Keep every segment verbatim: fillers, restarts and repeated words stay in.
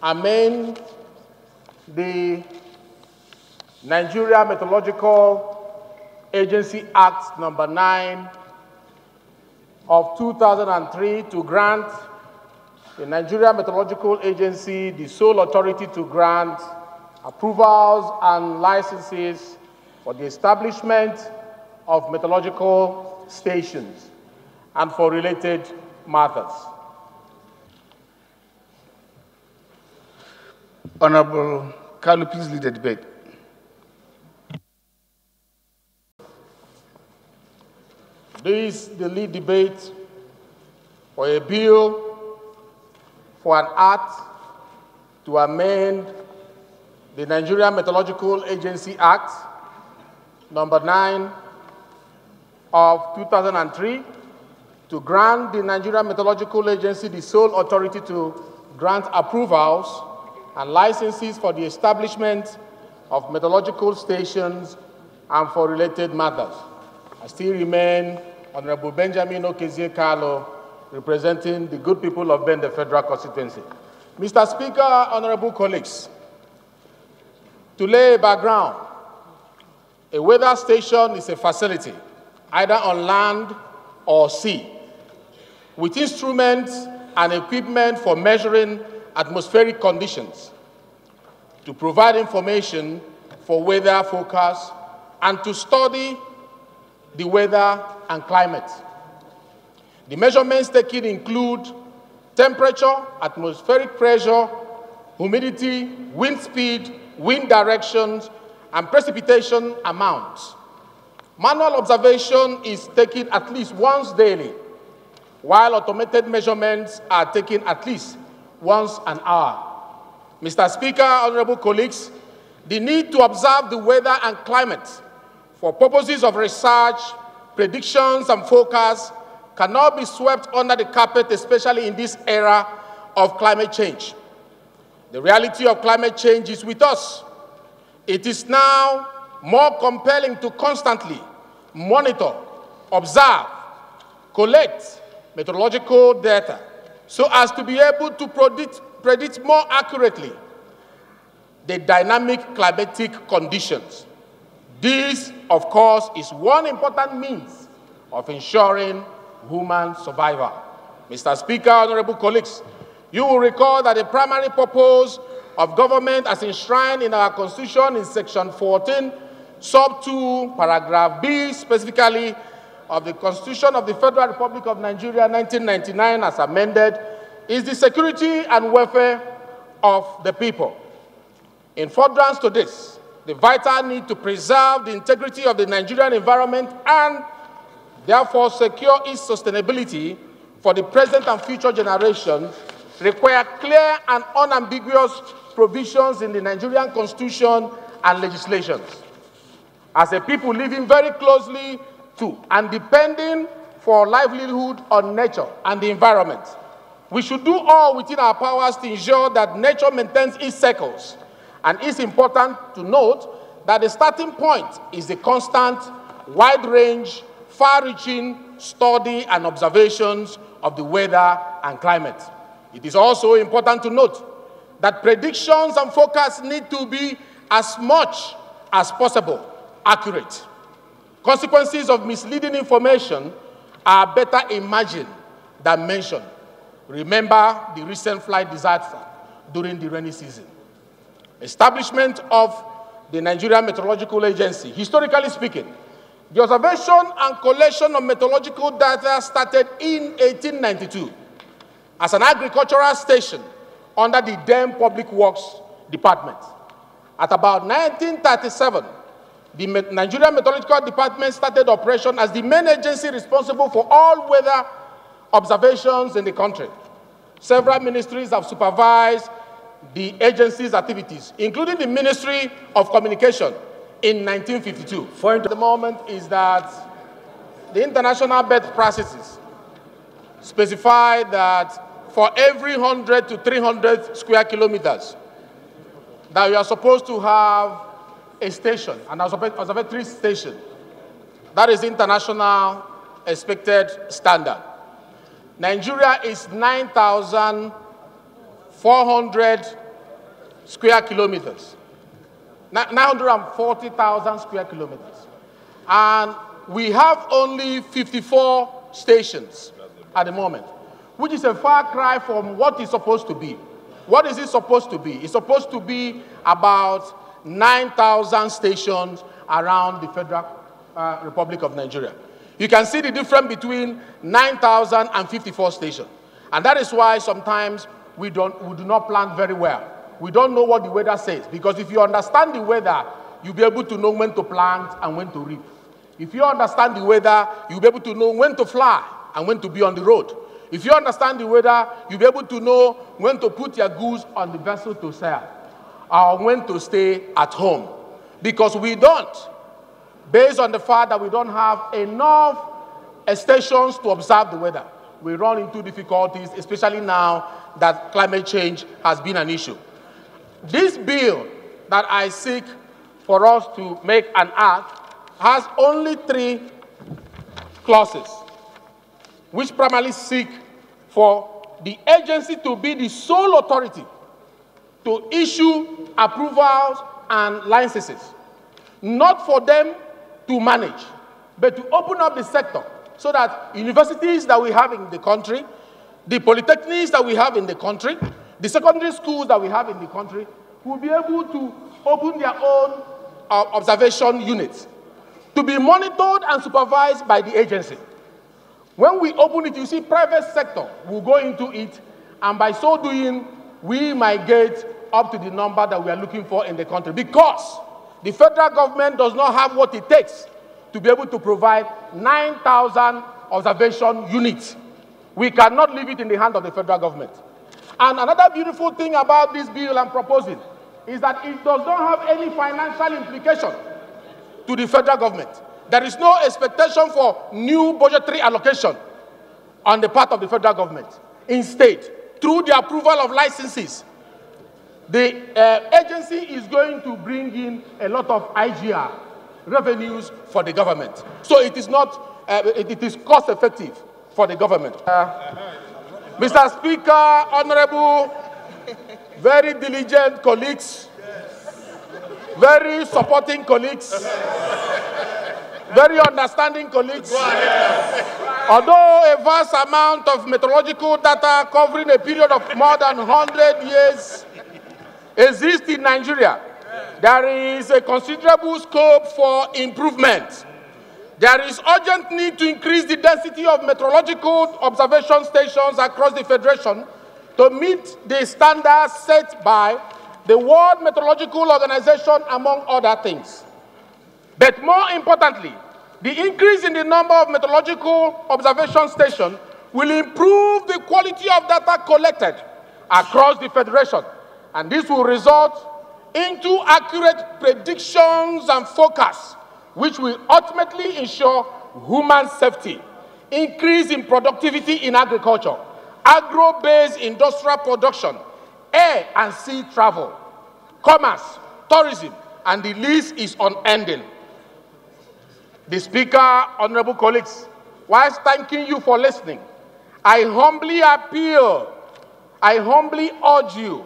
amend the Nigeria Meteorological Agency Act number nine of two thousand three to grant the Nigeria Meteorological Agency the sole authority to grant approvals and licenses for the establishment of meteorological stations and for related matters. Honorable Kalu, please lead the debate. This is the lead debate for a bill for an act to amend the Nigeria Meteorological Agency Act number nine of two thousand three to grant the Nigeria Meteorological Agency the sole authority to grant approvals and licenses for the establishment of meteorological stations and for related matters. I still remain Hon Benjamin Okezie Kalu, representing the good people of Ben, the Federal Constituency. Mister Speaker, honorable colleagues, to lay a background, a weather station is a facility, either on land or sea, with instruments and equipment for measuring atmospheric conditions, to provide information for weather forecasts, and to study the weather and climate. The measurements taken include temperature, atmospheric pressure, humidity, wind speed, wind directions, and precipitation amounts. Manual observation is taken at least once daily, while automated measurements are taken at least once an hour. Mister Speaker, honorable colleagues, the need to observe the weather and climate for purposes of research, predictions, and forecasts cannot be swept under the carpet, especially in this era of climate change. The reality of climate change is with us. It is now more compelling to constantly monitor, observe, collect meteorological data so as to be able to predict, predict more accurately the dynamic climatic conditions. This, of course, is one important means of ensuring human survival. Mister Speaker, honorable colleagues, you will recall that the primary purpose of government as enshrined in our Constitution in Section fourteen, Sub two, Paragraph B, specifically of the Constitution of the Federal Republic of Nigeria nineteen ninety-nine as amended, is the security and welfare of the people. In furtherance to this, the vital need to preserve the integrity of the Nigerian environment and therefore secure its sustainability for the present and future generations require clear and unambiguous provisions in the Nigerian Constitution and legislations. As a people living very closely to and depending for livelihood on nature and the environment, we should do all within our powers to ensure that nature maintains its cycles. And it's important to note that the starting point is the constant, wide-range, far-reaching study and observations of the weather and climate. It is also important to note that predictions and forecasts need to be as much as possible accurate. Consequences of misleading information are better imagined than mentioned. Remember the recent flight disaster during the rainy season. Establishment of the Nigeria Meteorological Agency. Historically speaking, the observation and collection of meteorological data started in eighteen ninety-two as an agricultural station under the then Public Works Department. At about nineteen thirty-seven, the Nigeria Meteorological Department started operation as the main agency responsible for all weather observations in the country. Several ministries have supervised the agency's activities, including the Ministry of Communication in nineteen fifty-two. Point at the moment is that the international best practices specify that for every one hundred to three hundred square kilometers, that you are supposed to have a station, an observatory station. That is international expected standard. Nigeria is nine thousand four hundred square kilometers, nine hundred forty thousand square kilometers. And we have only fifty-four stations at the moment, which is a far cry from what it's supposed to be. What is it supposed to be? It's supposed to be about nine thousand stations around the Federal uh, Republic of Nigeria. You can see the difference between nine thousand and fifty-four stations. And that is why sometimes we, don't, we do not plan very well. We don't know what the weather says, because if you understand the weather, you'll be able to know when to plant and when to reap. If you understand the weather, you'll be able to know when to fly and when to be on the road. If you understand the weather, you'll be able to know when to put your goods on the vessel to sell or when to stay at home. Because we don't, based on the fact that we don't have enough stations to observe the weather, we run into difficulties, especially now that climate change has been an issue. This bill that I seek for us to make an act has only three clauses, which primarily seek for the agency to be the sole authority to issue approvals and licenses, not for them to manage, but to open up the sector so that universities that we have in the country, the polytechnics that we have in the country, the secondary schools that we have in the country will be able to open their own uh, observation units to be monitored and supervised by the agency. When we open it, you see private sector will go into it, and by so doing, we might get up to the number that we are looking for in the country, because the federal government does not have what it takes to be able to provide nine thousand observation units. We cannot leave it in the hand of the federal government. And another beautiful thing about this bill I'm proposing is that it does not have any financial implication to the federal government. There is no expectation for new budgetary allocation on the part of the federal government. Instead, through the approval of licenses, the uh, agency is going to bring in a lot of I G R revenues for the government. So it is not, uh, it, it is cost effective for the government. Uh, Mister Speaker, honorable, very diligent colleagues, very supporting colleagues, very understanding colleagues. Although a vast amount of meteorological data covering a period of more than one hundred years exists in Nigeria, there is a considerable scope for improvement. There is urgent need to increase the density of meteorological observation stations across the Federation to meet the standards set by the World Meteorological Organization, among other things. But more importantly, the increase in the number of meteorological observation stations will improve the quality of data collected across the Federation, and this will result into accurate predictions and forecasts, which will ultimately ensure human safety, increase in productivity in agriculture, agro-based industrial production, air and sea travel, commerce, tourism, and the list is unending. The Speaker, honorable colleagues, whilst thanking you for listening, I humbly appeal, I humbly urge you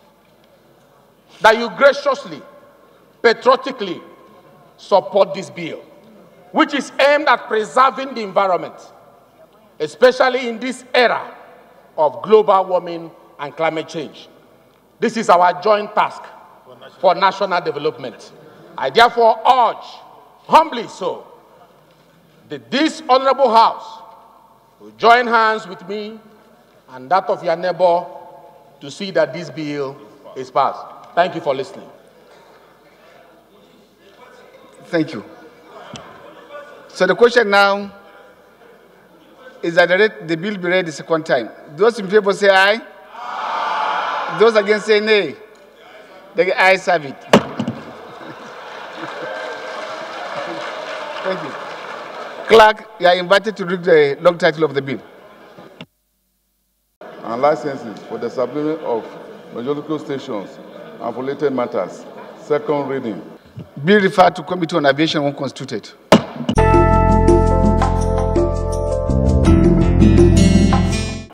that you graciously, patriotically support this bill, which is aimed at preserving the environment, especially in this era of global warming and climate change. This is our joint task for national development. I therefore urge, humbly so, that this honorable House will join hands with me and that of your neighbor to see that this bill is passed. Thank you for listening. Thank you. So the question now is that the bill be read the second time. Those in favor say aye. Aye. Those against say nay. The ayes have it. Thank you. Clerk, you are invited to read the long title of the bill. And licenses for the supplement of meteorological stations and for related matters. Second reading. Bill referred to Committee on Aviation unconstituted.